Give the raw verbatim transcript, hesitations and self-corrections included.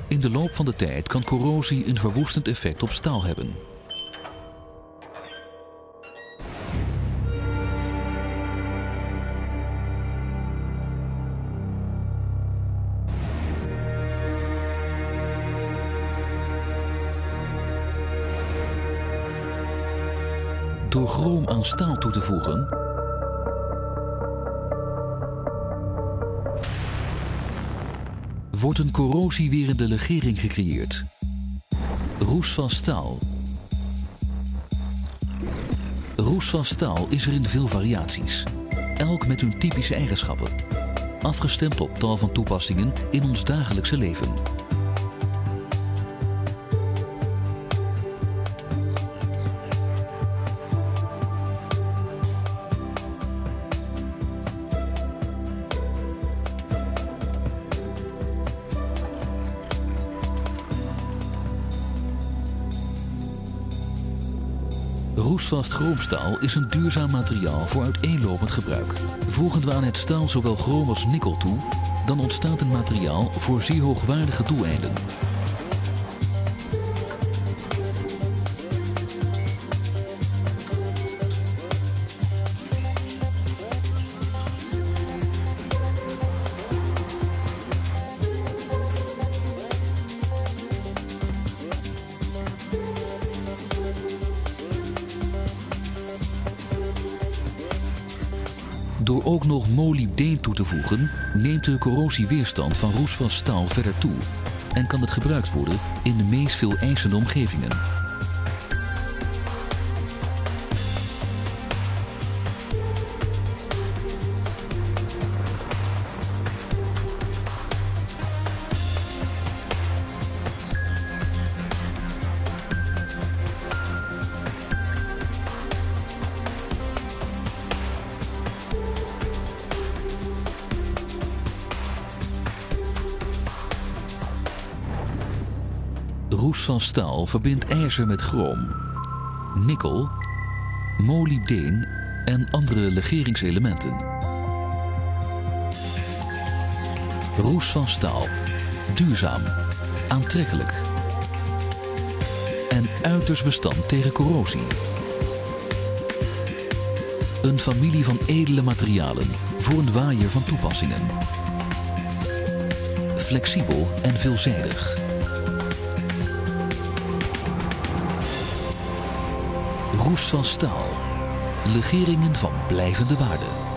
In de loop van de tijd kan corrosie een verwoestend effect op staal hebben. Door chroom aan staal toe te voegen, wordt een corrosiewerende legering gecreëerd. Roest van staal. Roest van staal is er in veel variaties, elk met hun typische eigenschappen, afgestemd op tal van toepassingen in ons dagelijkse leven. Roestvast chroomstaal is een duurzaam materiaal voor uiteenlopend gebruik. Voegen we aan het staal zowel chroom als nikkel toe, dan ontstaat een materiaal voor zeer hoogwaardige doeleinden. Door ook nog molybdeen toe te voegen, neemt de corrosieweerstand van roestvast staal verder toe en kan het gebruikt worden in de meest veel eisende omgevingen. Roest van staal verbindt ijzer met chroom, nikkel, molybdeen en andere legeringselementen. Roest van staal, duurzaam, aantrekkelijk en uiterst bestand tegen corrosie. Een familie van edele materialen voor een waaier van toepassingen. Flexibel en veelzijdig. Roest van staal. Legeringen van blijvende waarde.